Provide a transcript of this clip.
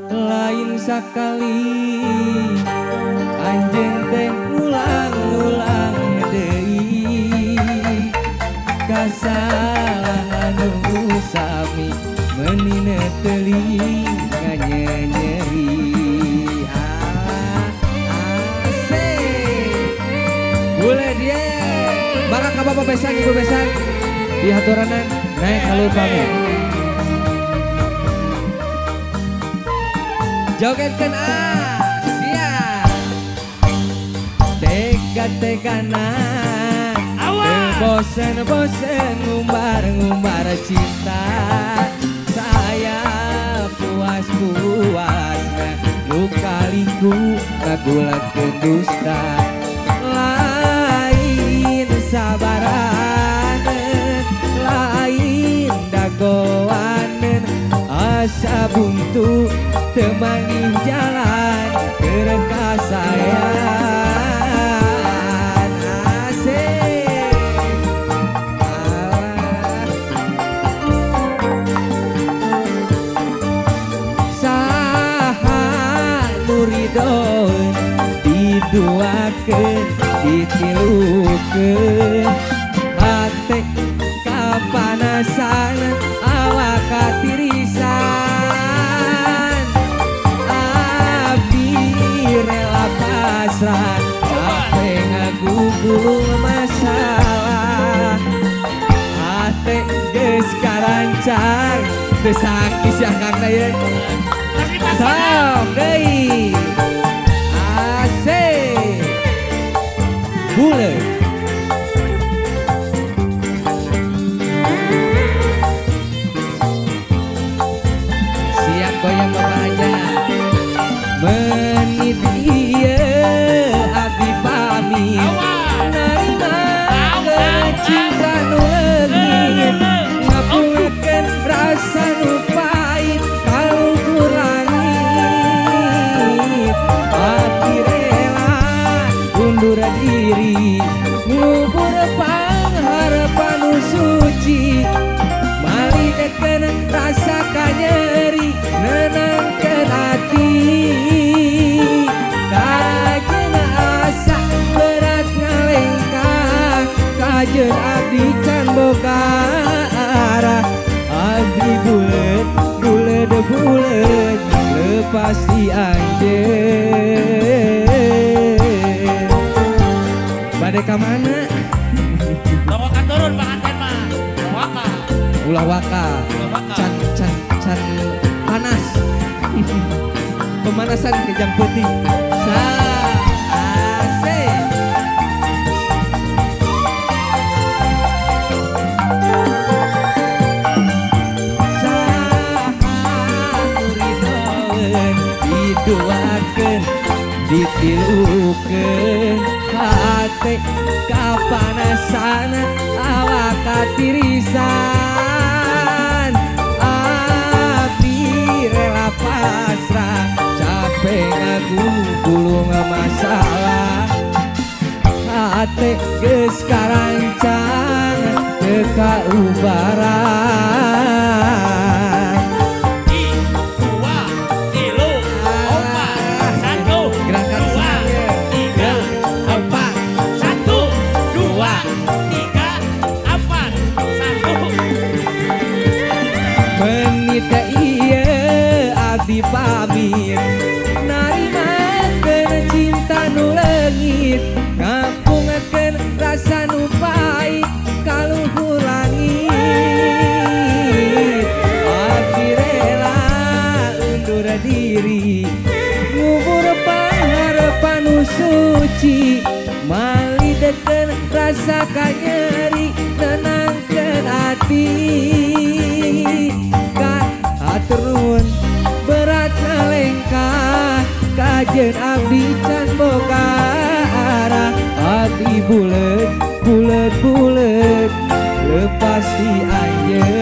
lain sakali anjeun teh ulang-ulang deui kasalahan nu sami menina teuing nganyeri asik boleh dia bakal ka bapak besan ibu besan di haturanan naik kalur pamit jogetkeun siap tega-tegana bosen-bosen ngumbar-ngumbar cinta saya puas-puasna lukaliku ngagulakeun dusta lain sabaraneun lain dagoaneun asa buntu temani jalan kereka sayang ridon diduakeun ditilukeun hate kapanasan awak katirisan abdi rela pasrah ape ngagugul masalah hate geus karancang teu sakit sia kang ye sok deui asik bulet siap goyang bapaknya menit ieu abdi pamit narima cinta nu leungit ngapungakeun rasa nu pait kaluhur langit abdi rela undur diri ngubur pangharapan nu suci malidekeun rasa kanyeri nenangkeun hati kajeun asa berat ngalengkah kajeun abdi can boga arah abdi bulet bulet bulet lepas di anjeun bade ka mana bawa ka turun panganten mah waka ulah waka can panas pemanasan kejang putih asik diduakeun ditilukeun hate kapanasan awak katirisan abdi rela pasrah capek ngagugulung masalah hate geus karancang teu kaubaran menita ieu abdi pamit narimakeun cinta nu leungit ngapungakeun rasa nu pait kaluhur langit abdi rela undur diri ngubur pangharapan nu suci malidekeun rasa kanyeri nenangkeun hati turun berat ngalengkah kajeun abdi can boga arah abdi bulet bulet bulet lepas di anjeun